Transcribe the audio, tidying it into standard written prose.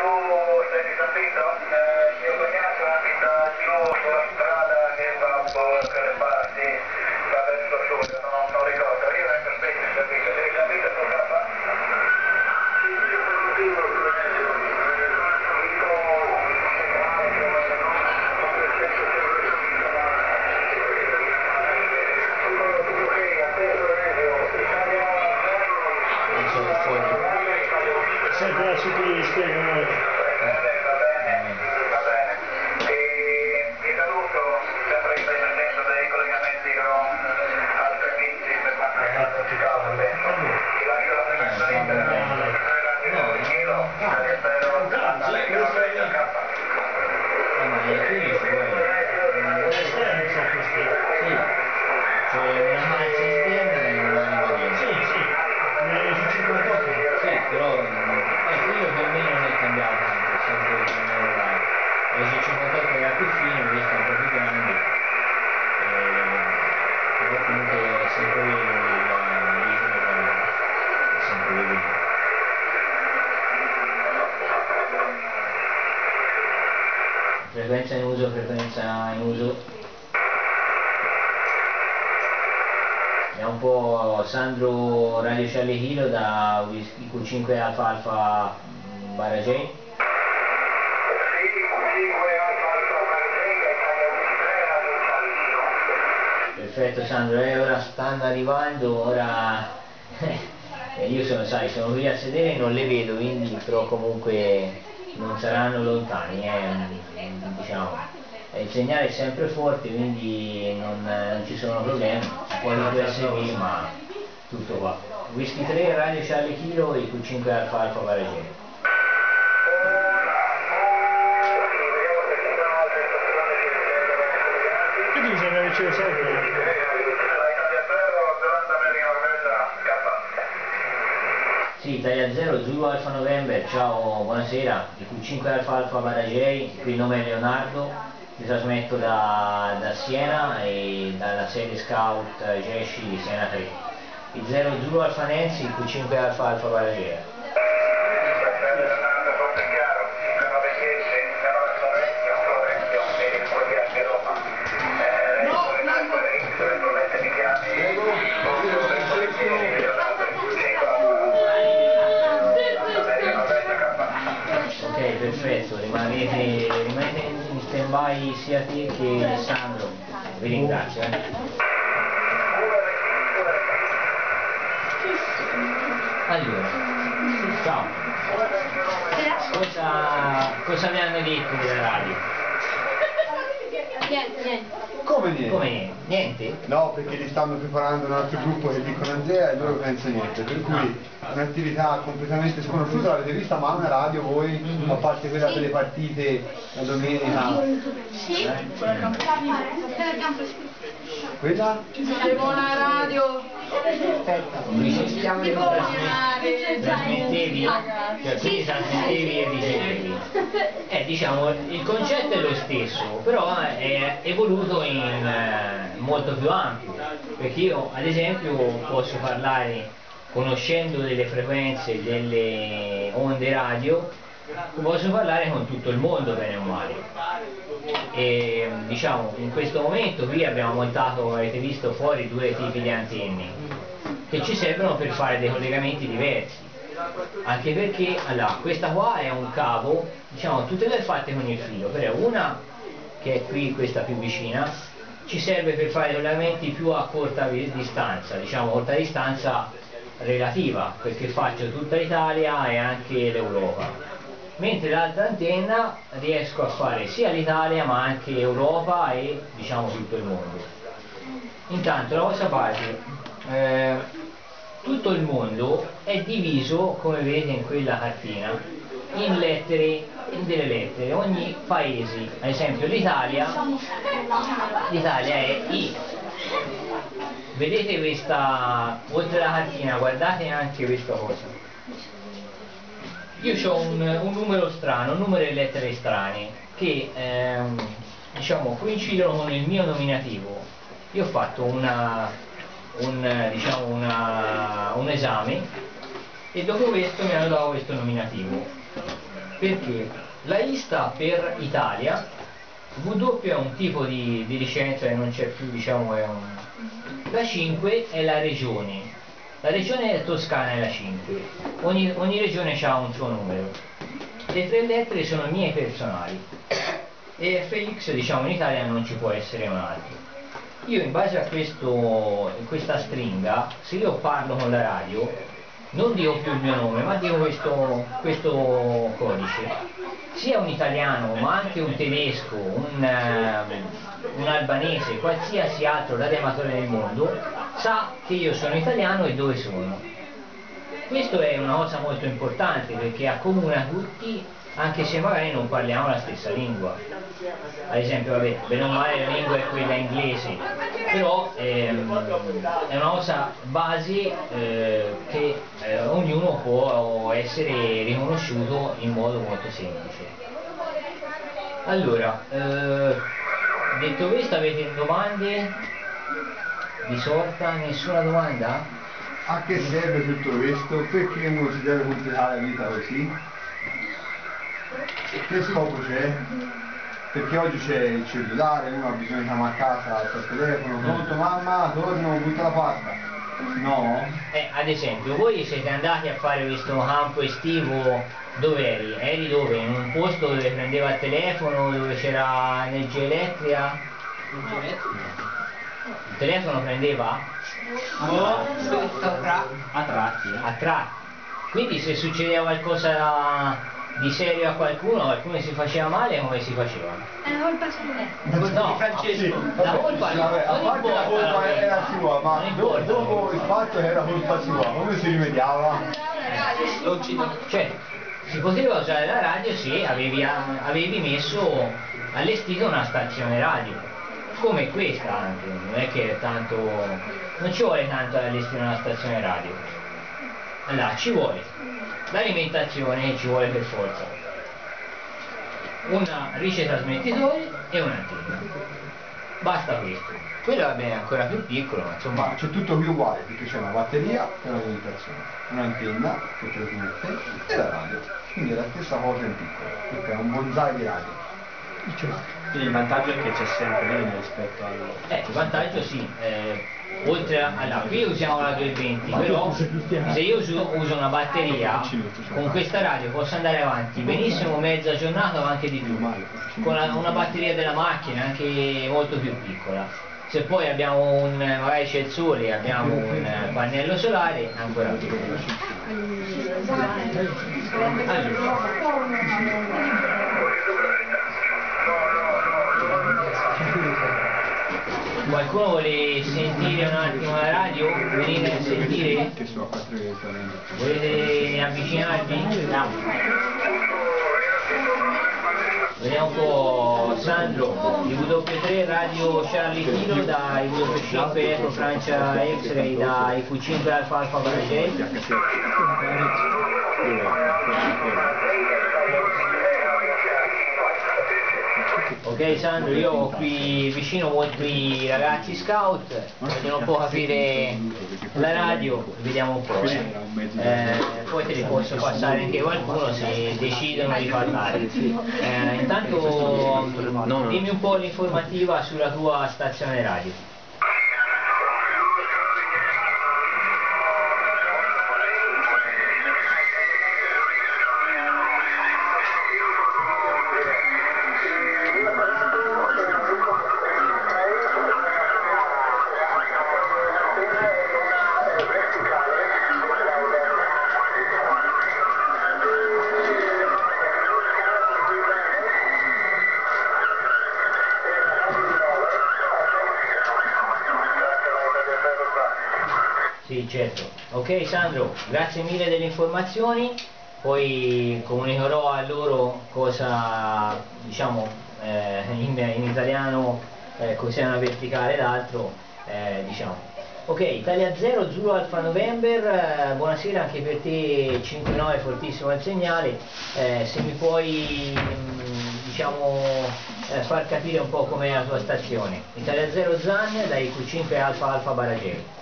sei risentito? Mio cognato abita giù sulla strada che va un po' a quelle parti, va verso sud, non ricordo, io vengo spesso in servizio, sei risentito sul K? Sempre la ci spiegano. Va bene. Ti saluto, sempre che stai mettendo dei collegamenti con altri amici per mantenere il ciao, va bene. Ti lascio la frequenza internet, il chilo, spero la Lega Reggio K. Però quello per me non è cambiato tanto, è sempre il primo orario. La 58 era più fine, questa è un po' più grande, però comunque è sempre l'isola, è sempre lì. Frequenza in uso, frequenza in uso. Vediamo un po' Sandro Radio Charlie Kilo da Q5 Alfa Alfa barra J. Perfetto Sandro, ora stanno arrivando, ora io sono qui a sedere e non le vedo, quindi però comunque non saranno lontani, diciamo. Il segnale è sempre forte, quindi non ci sono problemi, si può USB, ma tutto qua. Whisky 3, Radio Charlie Kilo e Q5 Alfa Alfa barra J. Che bisogna ricevere sempre? Sì, Italia 0, Zulu Alfa November, ciao, buonasera, di Q5 Alfa Alfa barra J, qui il nome è Leonardo. Vi trasmetto da Siena e dalla sede Scout Gesci di Siena 3. Il 0 Zulu Alfa Nancy, il Q5 Alfa Alfa Barriera. Ok, perfetto, rimanete in stand-by sia te che Alessandro, vi ringrazio. Allora, ciao, cosa mi hanno detto della radio? Niente. Come niente? Come niente? Niente? No, perché li stanno preparando un altro gruppo che dicono Andrea e loro pensano niente, per cui un'attività completamente sconosciuta, l'avete vista ma una radio voi, a parte quella per le partite la domenica? Sì. Quella? C'avevo una radio. Trasmettevi, cioè quindi trasmettevi e ricevevi. Diciamo, il concetto è lo stesso, però è evoluto in molto più ampio, perché io ad esempio posso parlare, conoscendo delle frequenze, delle onde radio, posso parlare con tutto il mondo bene o male. E diciamo, in questo momento qui abbiamo montato, avete visto fuori, due tipi di antenne che ci servono per fare dei collegamenti diversi, anche perché allora, questa qua è un cavo, diciamo tutte e due fatte con il filo, però una che è qui, questa più vicina, ci serve per fare collegamenti più a corta distanza, diciamo corta distanza relativa, perché faccio tutta l'Italia e anche l'Europa, mentre l'altra antenna riesco a fare sia l'Italia ma anche Europa e diciamo tutto il mondo. Intanto la vostra parte, tutto il mondo è diviso, come vedete in quella cartina, in lettere, in delle lettere. Ogni paese, ad esempio l'Italia è I. Vedete questa, oltre la cartina, guardate anche questa cosa. Io ho un numero strano, un numero di lettere strane, che diciamo coincidono con il mio nominativo. Io ho fatto un esame e dopo questo mi hanno dato questo nominativo. Perché la I sta per Italia, W è un tipo di licenza che non c'è più, diciamo, la 5 è la regione toscana è la 5, ogni regione ha un suo numero, le 3 lettere sono mie personali e FX, diciamo, in Italia non ci può essere un altro. Io in base a questa stringa, se io parlo con la radio, non dico più il mio nome, ma dico questo codice. Sia un italiano, ma anche un tedesco, un albanese, qualsiasi altro radioamatore nel mondo, sa che io sono italiano e dove sono. Questo è una cosa molto importante perché accomuna tutti, anche se magari non parliamo la stessa lingua. Ad esempio, vabbè, bene o male la lingua è quella inglese, però è una cosa base che ognuno può essere riconosciuto in modo molto semplice. Allora, detto questo, avete domande di sorta? Nessuna domanda? A che serve tutto questo? Perché uno si deve complicare la vita così? Che scopo c'è? Perché oggi c'è il cellulare, uno ha bisogno di chiamare a casa al telefono, pronto mamma, torno, butta la pasta. No? Ad esempio, voi siete andati a fare questo campo estivo, dove eri? Eri dove? In un posto dove prendeva il telefono, dove c'era energia elettrica? Il telefono prendeva? A tratti. Quindi se succedeva qualcosa di serio a qualcuno si faceva male, come si faceva? È una colpa sua. No, Francesco, la colpa non a parte la colpa era sua, ma dopo il fatto che era colpa sua, come si rimediava? Cioè, si poteva usare la radio se avevi allestito una stazione radio, come questa anche, non è che tanto, non ci vuole tanto ad allestire una stazione radio. Allora, ci vuole l'alimentazione, ci vuole per forza un ricetrasmettitore e un'antenna, basta questo. Quello va bene ancora più piccolo, ma insomma. Ma c'è tutto qui uguale, perché c'è una batteria e un'alimentazione, un'antenna che trasmette e la radio, quindi è la stessa cosa in piccolo, perché è un bonsai di radio. Quindi il vantaggio è che c'è sempre linea rispetto al... Il vantaggio sì, oltre a qui usiamo la 220, però se io uso una batteria, con questa radio posso andare avanti benissimo mezza giornata o anche di più, con una batteria della macchina anche molto più piccola. Se poi abbiamo magari c'è il sole, abbiamo un pannello solare, ancora più. Qualcuno vuole sentire un attimo la radio? Venite a sentire? Volete avvicinarvi? Vediamo un po'. Sandro, IW3 Radio Charlie Kilo da IW5 Eco Francia X-Ray da IQ5 Alfa Alfa Baragel. Ok Sandro, io ho qui vicino molti ragazzi scout, vogliono un po' capire la radio, vediamo un po'. Poi te li posso passare anche qualcuno se decidono di parlare. Intanto dimmi un po' l'informativa sulla tua stazione radio. Sì, certo. Ok Sandro, grazie mille delle informazioni, poi comunicherò a loro cosa, diciamo, in italiano cos'è una verticale e l'altro, diciamo. Ok, Italia 0, Zulu Alfa November, buonasera anche per te, 5-9 fortissimo il segnale, se mi puoi diciamo far capire un po' com'è la tua stazione. Italia 0 Zan, da IQ5 Alfa Alfa Baragel.